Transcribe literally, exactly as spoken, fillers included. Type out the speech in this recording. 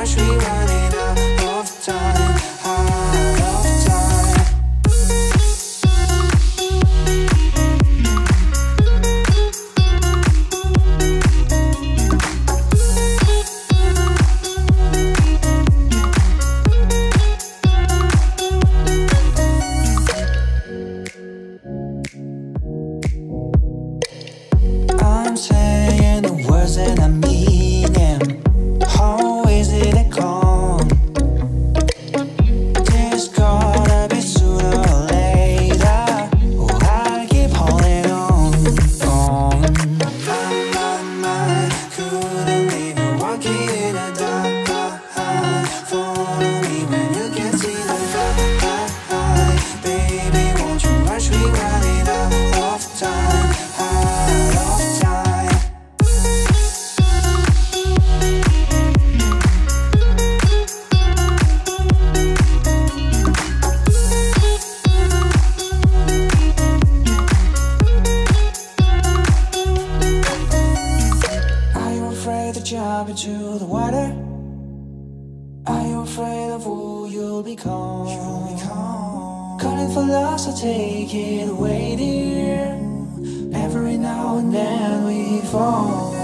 rush, we running out of time, out of time. I'm saying the words that I mean them. How is it they come? This gotta be sooner or later. Oh, I keep holding on, on. My, my, my, couldn't leave you walking in the dark. Follow me when you can see the light. Baby, won't you rush? We running out of time, out of time. Are you afraid to jump into the water? Are you afraid of who you'll become? You'll become. Calling for love, so take it away, dear. Every now and then we fall.